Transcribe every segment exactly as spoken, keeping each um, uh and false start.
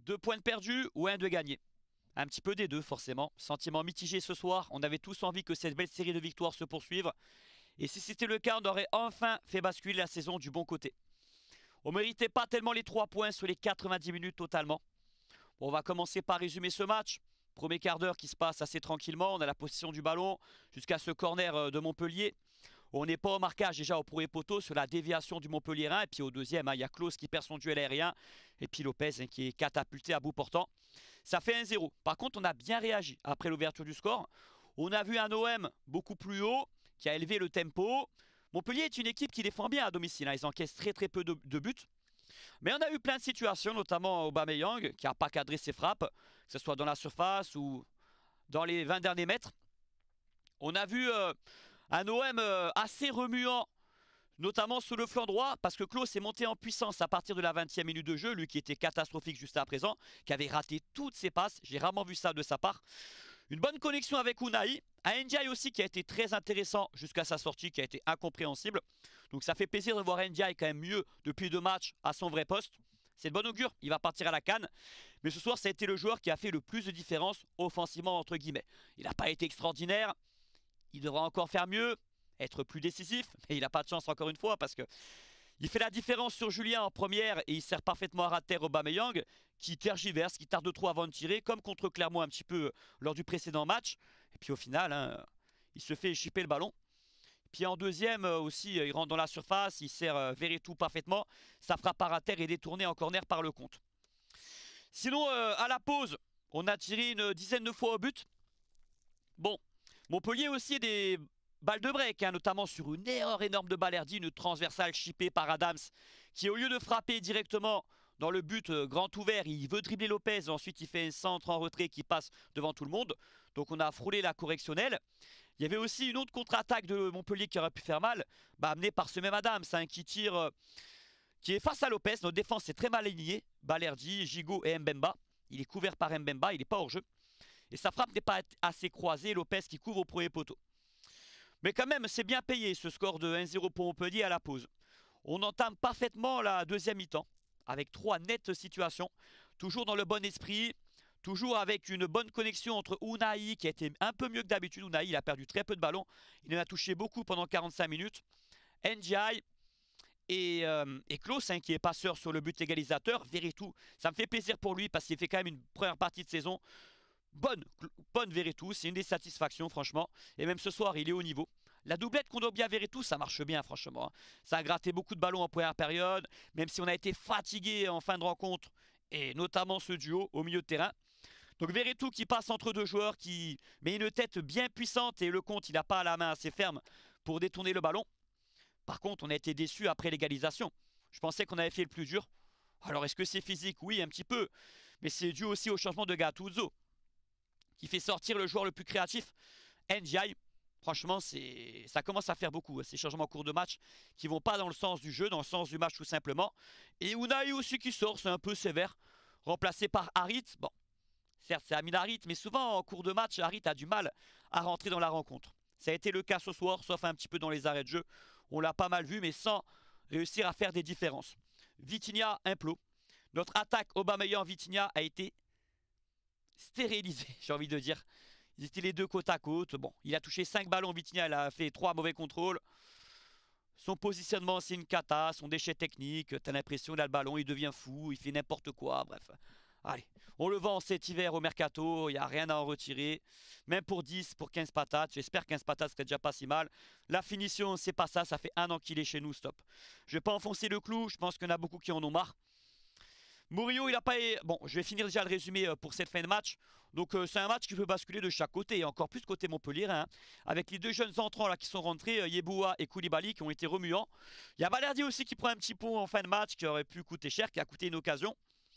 Deux points de perdus ou un de gagné. Un petit peu des deux forcément. Sentiment mitigé ce soir. On avait tous envie que cette belle série de victoires se poursuive. Et si c'était le cas, on aurait enfin fait basculer la saison du bon côté. On méritait pas tellement les trois points sur les quatre-vingt-dix minutes totalement. Bon, on va commencer par résumer ce match. Premier quart d'heure qui se passe assez tranquillement. On a la possession du ballon jusqu'à ce corner de Montpellier. On n'est pas au marquage déjà au premier poteau sur la déviation du Montpellierin. Et puis au deuxième, il hein, y a Klose qui perd son duel aérien. Et puis Lopez hein, qui est catapulté à bout portant. Ça fait un zéro. Par contre, on a bien réagi après l'ouverture du score. On a vu un O M beaucoup plus haut qui a élevé le tempo. Montpellier est une équipe qui défend bien à domicile. Hein. Ils encaissent très très peu de, de buts. Mais on a eu plein de situations, notamment Aubameyang, qui n'a pas cadré ses frappes, que ce soit dans la surface ou dans les vingt derniers mètres. On a vu euh, un O M euh, assez remuant, notamment sur le flanc droit, parce que Klose est monté en puissance à partir de la vingtième minute de jeu, lui qui était catastrophique juste à présent, qui avait raté toutes ses passes. J'ai rarement vu ça de sa part. Une bonne connexion avec Unai. Un Ndiaye aussi qui a été très intéressant jusqu'à sa sortie, qui a été incompréhensible. Donc ça fait plaisir de voir Ndiaye quand même mieux depuis deux matchs à son vrai poste. C'est de bon augure, il va partir à la CAN. Mais ce soir, ça a été le joueur qui a fait le plus de différence offensivement entre guillemets. Il n'a pas été extraordinaire, il devra encore faire mieux, être plus décisif. Mais il n'a pas de chance encore une fois parce que il fait la différence sur Julien en première et il sert parfaitement à ras de terre Aubameyang qui tergiverse, qui tarde trop avant de tirer, comme contre Clermont un petit peu lors du précédent match. Et puis au final, hein, il se fait chipper le ballon. Puis en deuxième aussi, il rentre dans la surface, il sert Veretout parfaitement. Ça frappe à ras de terre et détourné en corner par le compte. Sinon, euh, à la pause, on a tiré une dizaine de fois au but. Bon, Montpellier aussi des balles de break, hein, notamment sur une erreur énorme de Balerdi, une transversale chippée par Adams, qui au lieu de frapper directement dans le but euh, grand ouvert, il veut dribbler Lopez, ensuite il fait un centre en retrait qui passe devant tout le monde. Donc on a frôlé la correctionnelle. Il y avait aussi une autre contre-attaque de Montpellier qui aurait pu faire mal, bah, amenée par ce même Adams, hein, qui tire, euh, qui est face à Lopez. Notre défense est très mal alignée, Balerdi, Gigot et Mbemba. Il est couvert par Mbemba, il n'est pas hors jeu. Et sa frappe n'est pas assez croisée, Lopez qui couvre au premier poteau. Mais quand même, c'est bien payé ce score de un zéro pour Montpellier à la pause. On entame parfaitement la deuxième mi-temps, avec trois nettes situations, toujours dans le bon esprit, toujours avec une bonne connexion entre Unai, qui a été un peu mieux que d'habitude. Unai, il a perdu très peu de ballons, il en a touché beaucoup pendant quarante-cinq minutes. Ndiaye et, euh, et Klose, hein, qui est passeur sur le but égalisateur. Veretout, ça me fait plaisir pour lui, parce qu'il fait quand même une première partie de saison Bonne, bonne Veretout, c'est une des satisfactions franchement. Et même ce soir, il est au niveau. La doublette Kondogbia-Veretout, ça marche bien franchement. Ça a gratté beaucoup de ballons en première période, même si on a été fatigué en fin de rencontre, et notamment ce duo au milieu de terrain. Donc Veretout qui passe entre deux joueurs, qui met une tête bien puissante, et Lecomte, il n'a pas la main assez ferme pour détourner le ballon. Par contre, on a été déçus après l'égalisation. Je pensais qu'on avait fait le plus dur. Alors est-ce que c'est physique? Oui, un petit peu. Mais c'est dû aussi au changement de Gattuso, qui fait sortir le joueur le plus créatif, Ndiaye. Franchement, ça commence à faire beaucoup, hein, ces changements en cours de match qui ne vont pas dans le sens du jeu, dans le sens du match tout simplement. Et Unai aussi qui sort, c'est un peu sévère, remplacé par Harit. Bon, certes c'est Amin Harit, mais souvent en cours de match, Harit a du mal à rentrer dans la rencontre. Ça a été le cas ce soir, sauf un petit peu dans les arrêts de jeu. On l'a pas mal vu, mais sans réussir à faire des différences. Vitinha, implot. Notre attaque Aubameyang-Vitinha a été stérilisé, j'ai envie de dire. Ils étaient les deux côte à côte. Bon, il a touché cinq ballons, Vitinha, il a fait trois mauvais contrôles. Son positionnement, c'est une cata. Son déchet technique, t'as l'impression qu'il a le ballon, il devient fou, il fait n'importe quoi. Bref, allez, on le vend cet hiver au mercato, il n'y a rien à en retirer. Même pour dix, pour quinze patates, j'espère quinze patates serait déjà pas si mal. La finition, c'est pas ça, ça fait un an qu'il est chez nous, stop. Je vais pas enfoncer le clou, je pense qu'il y en a beaucoup qui en ont marre. Murillo, il n'a pas... Bon, je vais finir déjà le résumé pour cette fin de match. Donc, euh, c'est un match qui peut basculer de chaque côté, et encore plus côté Montpellier, hein, avec les deux jeunes entrants là, qui sont rentrés, euh, Yeboah et Koulibaly, qui ont été remuants. Il y a Balerdi aussi qui prend un petit pont en fin de match, qui aurait pu coûter cher, qui a coûté une occasion.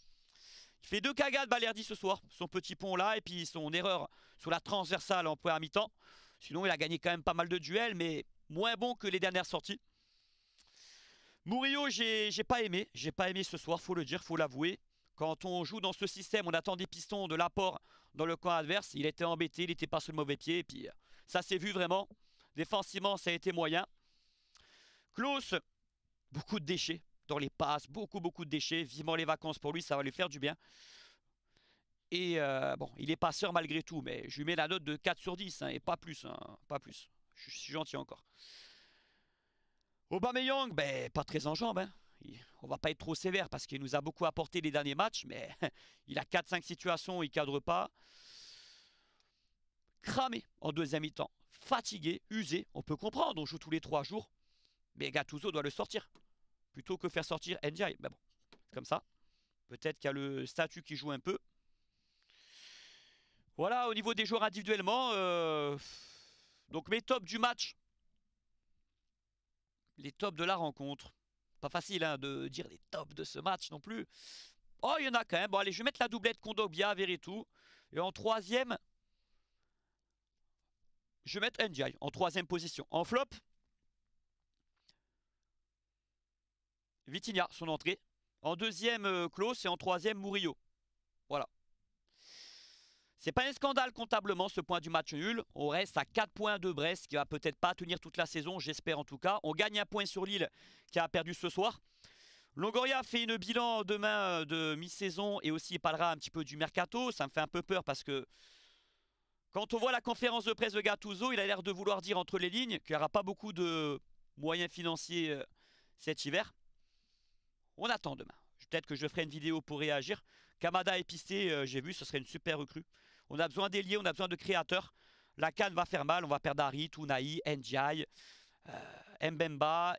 Il fait deux cagades, Balerdi, ce soir, son petit pont là, et puis son erreur sur la transversale en première mi-temps. Sinon, il a gagné quand même pas mal de duels, mais moins bon que les dernières sorties. Murillo, j'ai pas aimé. J'ai pas aimé ce soir, faut le dire, faut l'avouer. Quand on joue dans ce système, on attend des pistons, de l'apport dans le camp adverse. Il était embêté, il n'était pas sur le mauvais pied. Et puis, ça s'est vu vraiment. Défensivement, ça a été moyen. Klose, beaucoup de déchets dans les passes. Beaucoup, beaucoup de déchets. Vivement les vacances pour lui, ça va lui faire du bien. Et euh, bon, il est passeur malgré tout, mais je lui mets la note de quatre sur dix, hein, et pas plus, hein, pas plus. Je suis gentil encore. Aubameyang, ben, pas très en jambes, hein. On va pas être trop sévère parce qu'il nous a beaucoup apporté les derniers matchs, mais il a quatre cinq situations, il cadre pas. Cramé en deuxième mi-temps, fatigué, usé, on peut comprendre, on joue tous les trois jours, mais Gattuso doit le sortir, plutôt que faire sortir Ndiaye. Mais bon, comme ça, peut-être qu'il y a le statut qui joue un peu. Voilà, au niveau des joueurs individuellement, euh... donc mes tops du match, les tops de la rencontre. Pas facile hein, de dire les tops de ce match non plus. Oh, il y en a quand même. Bon, allez, je vais mettre la doublette Kondogbia, Veretout. Et en troisième, je vais mettre Ndiaye en troisième position. En flop, Vitinha, son entrée. En deuxième, euh, Klose. Et en troisième, Murillo. Voilà. C'est pas un scandale comptablement ce point du match nul. On reste à quatre points de Brest qui va peut-être pas tenir toute la saison, j'espère en tout cas. On gagne un point sur Lille qui a perdu ce soir. Longoria fait une bilan demain de mi-saison et aussi il parlera un petit peu du mercato. Ça me fait un peu peur parce que quand on voit la conférence de presse de Gattuso, il a l'air de vouloir dire entre les lignes qu'il n'y aura pas beaucoup de moyens financiers cet hiver. On attend demain. Peut-être que je ferai une vidéo pour réagir. Kamada et Pisté, j'ai vu, ce serait une super recrue. On a besoin d'ailiers, on a besoin de créateurs. La CAN va faire mal, on va perdre Harit, Unai, Ndiaye, euh, Mbemba.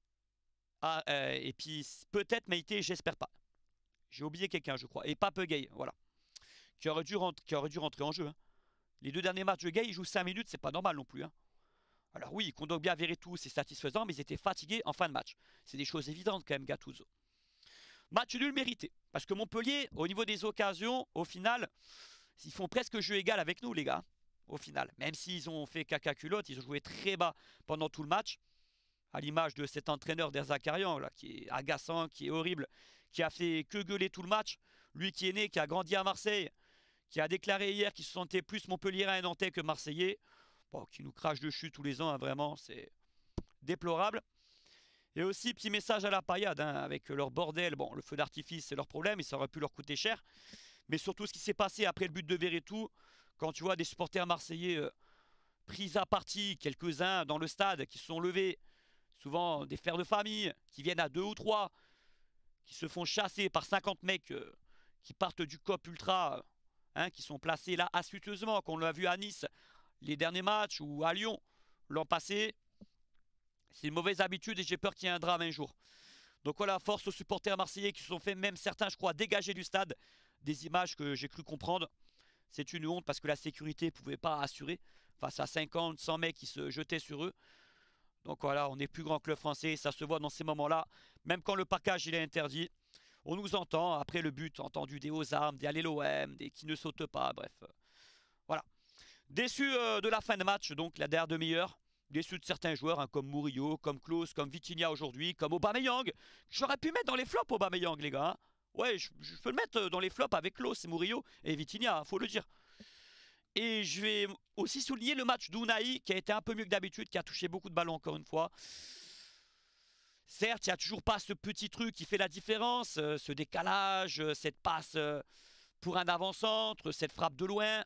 Ah, euh, et puis peut-être Meïté, j'espère pas. J'ai oublié quelqu'un, je crois. Et Pape Gueye, voilà. Qui aurait dû, rentrer, qui aurait dû rentrer en jeu. Hein. Les deux derniers matchs de Gueye, il joue cinq minutes, c'est pas normal non plus. Hein. Alors oui, Kondogbia, Veretout, c'est satisfaisant, mais ils étaient fatigués en fin de match. C'est des choses évidentes quand même, Gattuso. Match nul mérité. Parce que Montpellier, au niveau des occasions, au final, ils font presque jeu égal avec nous, les gars. Au final. Même s'ils ont fait caca culotte, ils ont joué très bas pendant tout le match. À l'image de cet entraîneur d'Erzakarian, là, qui est agaçant, qui est horrible, qui a fait que gueuler tout le match. Lui qui est né, qui a grandi à Marseille, qui a déclaré hier qu'il se sentait plus Montpelliérain et Nantais que Marseillais. Bon, qui nous crache dessus tous les ans, hein, vraiment, c'est déplorable. Et aussi, petit message à la paillade, hein, avec leur bordel. Bon, le feu d'artifice, c'est leur problème, et ça aurait pu leur coûter cher. Mais surtout, ce qui s'est passé après le but de Veretout, quand tu vois des supporters marseillais euh, pris à partie, quelques-uns dans le stade, qui se sont levés, souvent des pères de famille, qui viennent à deux ou trois, qui se font chasser par cinquante mecs euh, qui partent du C O P Ultra, hein, qui sont placés là astucieusement, qu'on l'a vu à Nice, les derniers matchs, ou à Lyon, l'an passé. C'est une mauvaise habitude et j'ai peur qu'il y ait un drame un jour. Donc voilà, force aux supporters marseillais qui se sont fait, même certains je crois, dégager du stade. Des images que j'ai cru comprendre. C'est une honte parce que la sécurité ne pouvait pas assurer face à cinquante, cent mecs qui se jetaient sur eux. Donc voilà, on est plus grand que le français, ça se voit dans ces moments-là. Même quand le parquage il est interdit, on nous entend après le but, entendu des hauts armes, des allez l'O M, des qui ne sautent pas, bref. Voilà. Déçu euh, de la fin de match, donc la dernière demi-heure. Déçu de certains joueurs, hein, comme Murillo, comme Klose, comme Vitinha aujourd'hui, comme Aubameyang. J'aurais pu mettre dans les flops Aubameyang, les gars. Hein. Ouais, je, je peux le mettre dans les flops avec Klose, Murillo et Vitinha, faut le dire. Et je vais aussi souligner le match d'Unai, qui a été un peu mieux que d'habitude, qui a touché beaucoup de ballons encore une fois. Certes, il n'y a toujours pas ce petit truc qui fait la différence, euh, ce décalage, euh, cette passe euh, pour un avant-centre, cette frappe de loin.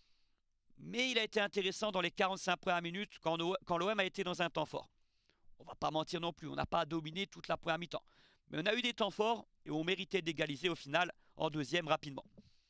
Mais il a été intéressant dans les quarante-cinq premières minutes quand, quand l'O M a été dans un temps fort. On va pas mentir non plus, on n'a pas dominé toute la première mi-temps. Mais on a eu des temps forts et on méritait d'égaliser au final en deuxième rapidement.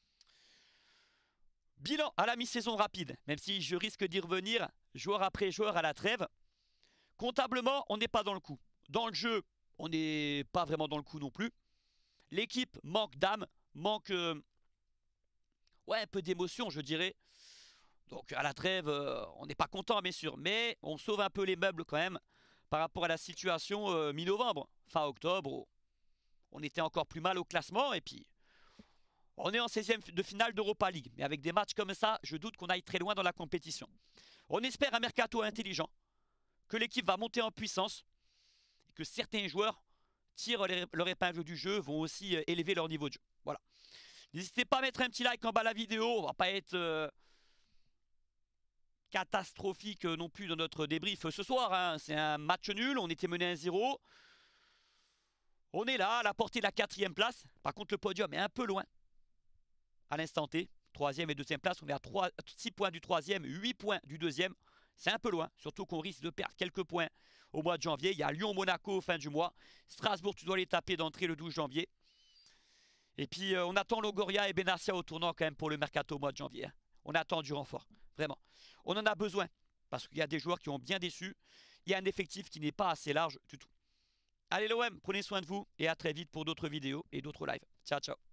Bilan à la mi-saison rapide, même si je risque d'y revenir joueur après joueur à la trêve. Comptablement, on n'est pas dans le coup. Dans le jeu, on n'est pas vraiment dans le coup non plus. L'équipe manque d'âme, manque euh, ouais, un peu d'émotion, je dirais. Donc à la trêve, euh, on n'est pas content bien sûr, mais on sauve un peu les meubles quand même par rapport à la situation euh, mi-novembre, fin octobre, où on était encore plus mal au classement et puis on est en seizième de finale d'Europa League. Mais avec des matchs comme ça, je doute qu'on aille très loin dans la compétition. On espère un mercato intelligent, que l'équipe va monter en puissance et que certains joueurs tirent leur épingle du jeu, vont aussi euh, élever leur niveau de jeu. Voilà. N'hésitez pas à mettre un petit like en bas de la vidéo, on va pas être... Euh, catastrophique non plus dans notre débrief ce soir. Hein. C'est un match nul, on était mené à un zéro. On est là, à la portée de la quatrième place. Par contre, le podium est un peu loin. à l'instant T. Troisième et deuxième place, on est à six points du troisième, huit points du deuxième. C'est un peu loin, surtout qu'on risque de perdre quelques points au mois de janvier. Il y a Lyon-Monaco fin du mois. Strasbourg, tu dois les taper d'entrée le douze janvier. Et puis euh, on attend Longoria et Benassia au tournant quand même pour le mercato au mois de janvier. Hein. On attend du renfort, vraiment. On en a besoin, parce qu'il y a des joueurs qui ont bien déçu. Il y a un effectif qui n'est pas assez large du tout. Allez l'O M, prenez soin de vous et à très vite pour d'autres vidéos et d'autres lives. Ciao, ciao.